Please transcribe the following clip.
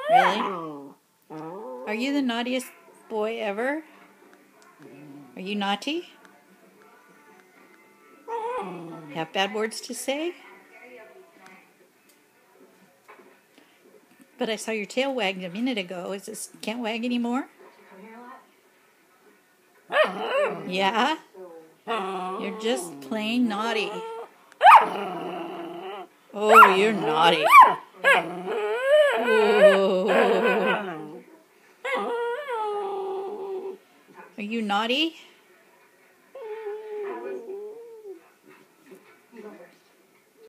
Really? Are you the naughtiest boy ever? Are you naughty? Have bad words to say? But I saw your tail wagged a minute ago. Is this can't wag anymore? Yeah? You're just plain naughty. Oh, you're naughty. Oh. Are you naughty?